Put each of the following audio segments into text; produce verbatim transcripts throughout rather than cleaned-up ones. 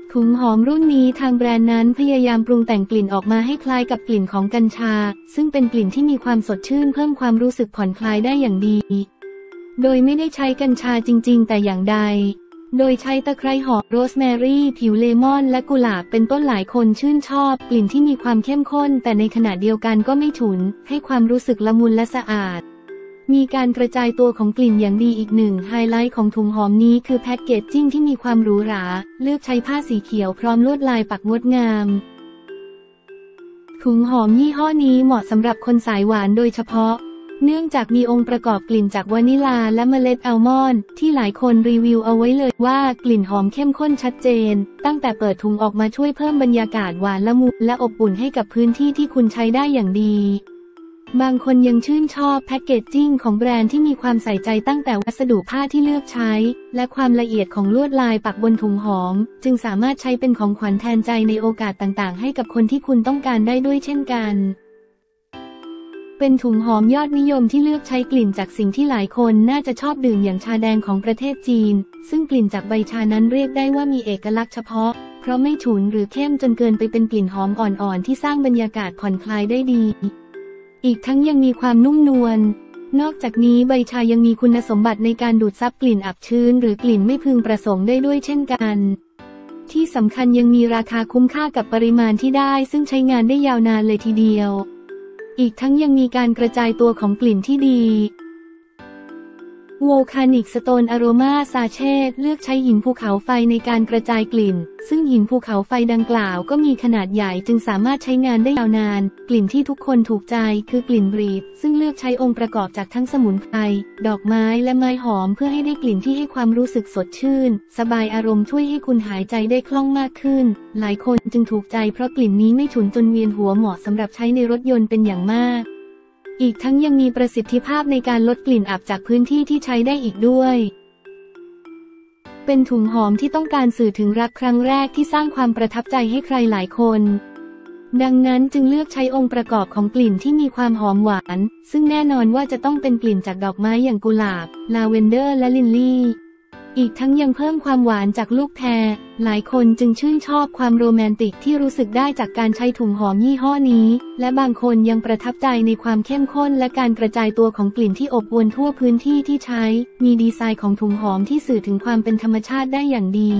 ถุงหอมรุ่นนี้ทางแบรนด์นั้นพยายามปรุงแต่งกลิ่นออกมาให้คล้ายกับกลิ่นของกัญชาซึ่งเป็นกลิ่นที่มีความสดชื่นเพิ่มความรู้สึกผ่อนคลายได้อย่างดีโดยไม่ได้ใช้กัญชาจริงๆแต่อย่างใดโดยใช้ตะไคร้หอมโรสแมรี่ผิวเลมอนและกุหลาบเป็นต้นหลายคนชื่นชอบกลิ่นที่มีความเข้มข้นแต่ในขณะเดียวกันก็ไม่ฉุนให้ความรู้สึกละมุนและสะอาดมีการกระจายตัวของกลิ่นอย่างดีอีกหนึ่งไฮไลท์ของถุงหอมนี้คือแพ็กเกจจิ้งที่มีความหรูหราเลือกใช้ผ้าสีเขียวพร้อมลวดลายปักงดงามถุงหอมยี่ห้อนี้เหมาะสำหรับคนสายหวานโดยเฉพาะเนื่องจากมีองค์ประกอบกลิ่นจากวานิลาและเมล็ดอัลมอนด์ที่หลายคนรีวิวเอาไว้เลยว่ากลิ่นหอมเข้มข้นชัดเจนตั้งแต่เปิดถุงออกมาช่วยเพิ่มบรรยากาศหวานละมุนและอบอุ่นให้กับพื้นที่ที่คุณใช้ได้อย่างดีบางคนยังชื่นชอบแพ็กเกจจิ้งของแบรนด์ที่มีความใส่ใจตั้งแต่วัสดุผ้าที่เลือกใช้และความละเอียดของลวดลายปักบนถุงหอมจึงสามารถใช้เป็นของขวัญแทนใจในโอกาสต่างๆให้กับคนที่คุณต้องการได้ด้วยเช่นกันเป็นถุงหอมยอดนิยมที่เลือกใช้กลิ่นจากสิ่งที่หลายคนน่าจะชอบดื่มอย่างชาแดงของประเทศจีนซึ่งกลิ่นจากใบชานั้นเรียกได้ว่ามีเอกลักษณ์เฉพาะเพราะไม่ฉุนหรือเข้มจนเกินไปเป็นกลิ่นหอมอ่อนๆที่สร้างบรรยากาศผ่อนคลายได้ดีอีกทั้งยังมีความนุ่มนวลนอกจากนี้ใบชายังมีคุณสมบัติในการดูดซับกลิ่นอับชื้นหรือกลิ่นไม่พึงประสงค์ได้ด้วยเช่นกันที่สำคัญยังมีราคาคุ้มค่ากับปริมาณที่ได้ซึ่งใช้งานได้ยาวนานเลยทีเดียวอีกทั้งยังมีการกระจายตัวของกลิ่นที่ดีโวคานิกสโตนอโรมาซาเช่เลือกใช้หินภูเขาไฟในการกระจายกลิ่นซึ่งหินภูเขาไฟดังกล่าวก็มีขนาดใหญ่จึงสามารถใช้งานได้ยาวนานกลิ่นที่ทุกคนถูกใจคือกลิ่นบรีดซึ่งเลือกใช้องค์ประกอบจากทั้งสมุนไพรดอกไม้และไม้หอมเพื่อให้ได้กลิ่นที่ให้ความรู้สึกสดชื่นสบายอารมณ์ช่วยให้คุณหายใจได้คล่องมากขึ้นหลายคนจึงถูกใจเพราะกลิ่นนี้ไม่ฉุนจนเวียนหัวเหมาะสำหรับใช้ในรถยนต์เป็นอย่างมากอีกทั้งยังมีประสิทธิภาพในการลดกลิ่นอับจากพื้นที่ที่ใช้ได้อีกด้วยเป็นถุงหอมที่ต้องการสื่อถึงรักครั้งแรกที่สร้างความประทับใจให้ใครหลายคนดังนั้นจึงเลือกใช้องค์ประกอบของกลิ่นที่มีความหอมหวานซึ่งแน่นอนว่าจะต้องเป็นกลิ่นจากดอกไม้อย่างกุหลาบลาเวนเดอร์และลิลลี่อีกทั้งยังเพิ่มความหวานจากลูกแพรหลายคนจึงชื่นชอบความโรแมนติกที่รู้สึกได้จากการใช้ถุงหอมยี่ห้อนี้และบางคนยังประทับใจในความเข้มข้นและการกระจายตัวของกลิ่นที่อบอวลทั่วพื้นที่ที่ใช้มีดีไซน์ของถุงหอมที่สื่อถึงความเป็นธรรมชาติได้อย่างดี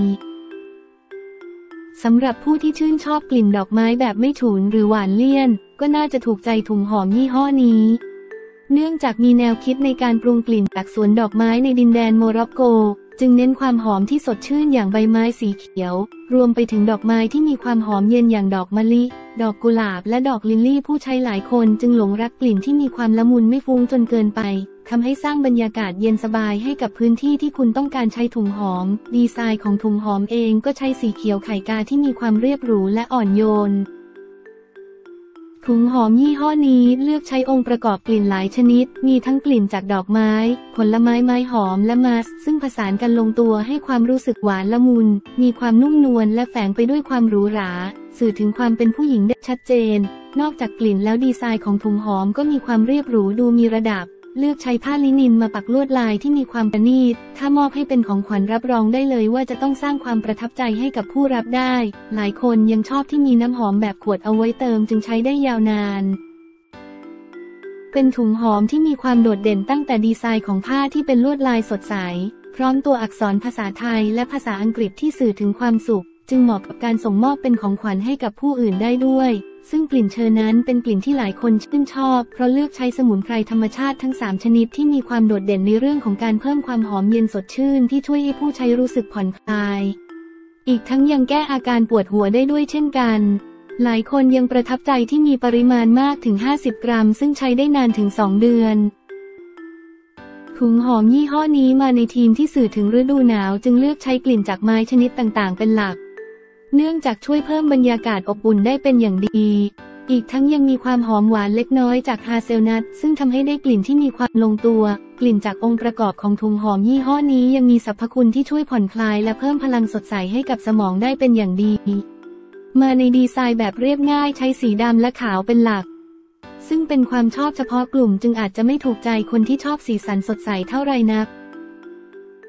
สำหรับผู้ที่ชื่นชอบกลิ่นดอกไม้แบบไม่ฉุนหรือหวานเลี่ยนก็น่าจะถูกใจถุงหอมยี่ห้อนี้เนื่องจากมีแนวคิดในการปรุงกลิ่นจากสวนดอกไม้ในดินแดนโมร็อกโกจึงเน้นความหอมที่สดชื่นอย่างใบไม้สีเขียวรวมไปถึงดอกไม้ที่มีความหอมเย็นอย่างดอกมะลิดอกกุหลาบและดอกลิลลี่ผู้ใช้หลายคนจึงหลงรักกลิ่นที่มีความละมุนไม่ฟุ้งจนเกินไปทำให้สร้างบรรยากาศเย็นสบายให้กับพื้นที่ที่คุณต้องการใช้ถุงหอมดีไซน์ของถุงหอมเองก็ใช้สีเขียวไข่กาที่มีความเรียบหรูและอ่อนโยนถุงหอมยี่ห้อนี้เลือกใช้องค์ประกอบกลิ่นหลายชนิดมีทั้งกลิ่นจากดอกไม้ผลไม้ไม้หอมและมัสซึ่งผสานกันลงตัวให้ความรู้สึกหวานละมุนมีความนุ่มนวลและแฝงไปด้วยความหรูหราสื่อถึงความเป็นผู้หญิงได้ชัดเจนนอกจากกลิ่นแล้วดีไซน์ของถุงหอมก็มีความเรียบหรูดูมีระดับเลือกใช้ผ้าลินินมาปักลวดลายที่มีความประณีตถ้ามอบให้เป็นของขวัญรับรองได้เลยว่าจะต้องสร้างความประทับใจให้กับผู้รับได้หลายคนยังชอบที่มีน้ำหอมแบบขวดเอาไว้เติมจึงใช้ได้ยาวนานเป็นถุงหอมที่มีความโดดเด่นตั้งแต่ดีไซน์ของผ้าที่เป็นลวดลายสดใสพร้อมตัวอักษรภาษาไทยและภาษาอังกฤษที่สื่อถึงความสุขจึงเหมาะกับการส่งมอบเป็นของขวัญให้กับผู้อื่นได้ด้วยซึ่งกลิ่นเชอนั้นเป็นกลิ่นที่หลายคนชื่นชอบเพราะเลือกใช้สมุนไพรธรรมชาติทั้งสามชนิดที่มีความโดดเด่นในเรื่องของการเพิ่มความหอมเย็นสดชื่นที่ช่วยให้ผู้ใช้รู้สึกผ่อนคลายอีกทั้งยังแก้อาการปวดหัวได้ด้วยเช่นกันหลายคนยังประทับใจที่มีปริมาณมากถึงห้าสิบกรัมซึ่งใช้ได้นานถึงสองเดือนถุงหอมยี่ห้อนี้มาในทีมที่สื่อถึงฤดูหนาวจึงเลือกใช้กลิ่นจากไม้ชนิดต่างๆเป็นหลักเนื่องจากช่วยเพิ่มบรรยากาศอบอุ่นได้เป็นอย่างดีอีกทั้งยังมีความหอมหวานเล็กน้อยจากฮาเซลนัทซึ่งทำให้ได้กลิ่นที่มีความลงตัวกลิ่นจากองค์ประกอบของถุงหอมยี่ห้อนี้ยังมีสรรพคุณที่ช่วยผ่อนคลายและเพิ่มพลังสดใสให้กับสมองได้เป็นอย่างดีมาในดีไซน์แบบเรียบง่ายใช้สีดำและขาวเป็นหลักซึ่งเป็นความชอบเฉพาะกลุ่มจึงอาจจะไม่ถูกใจคนที่ชอบสีสันสดใสเท่าไรนัก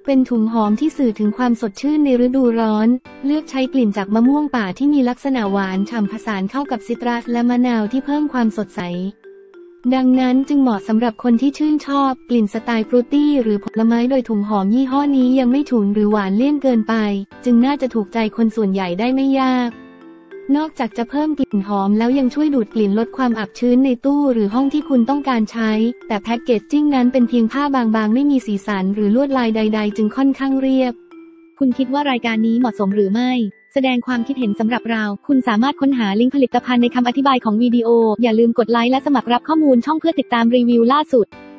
เป็นถุงหอมที่สื่อถึงความสดชื่นในฤดูร้อน เลือกใช้กลิ่นจากมะม่วงป่าที่มีลักษณะหวานฉ่ำผสานเข้ากับซิตรัสและมะนาวที่เพิ่มความสดใสดังนั้นจึงเหมาะสำหรับคนที่ชื่นชอบกลิ่นสไตล์ฟรุตตี้หรือผลไม้โดยถุงหอมยี่ห้อนี้ยังไม่ฉุนหรือหวานเลี่ยนเกินไปจึงน่าจะถูกใจคนส่วนใหญ่ได้ไม่ยากนอกจากจะเพิ่มกลิ่นหอมแล้วยังช่วยดูดกลิ่นลดความอับชื้นในตู้หรือห้องที่คุณต้องการใช้แต่แพ็กเกจจิ้งนั้นเป็นเพียงผ้าบางๆไม่มีสีสันหรือลวดลายใดๆจึงค่อนข้างเรียบคุณคิดว่ารายการนี้เหมาะสมหรือไม่แสดงความคิดเห็นสำหรับเราคุณสามารถค้นหาลิงก์ผลิตภัณฑ์ในคำอธิบายของวิดีโออย่าลืมกดไลค์และสมัครรับข้อมูลช่องเพื่อติดตามรีวิวล่าสุด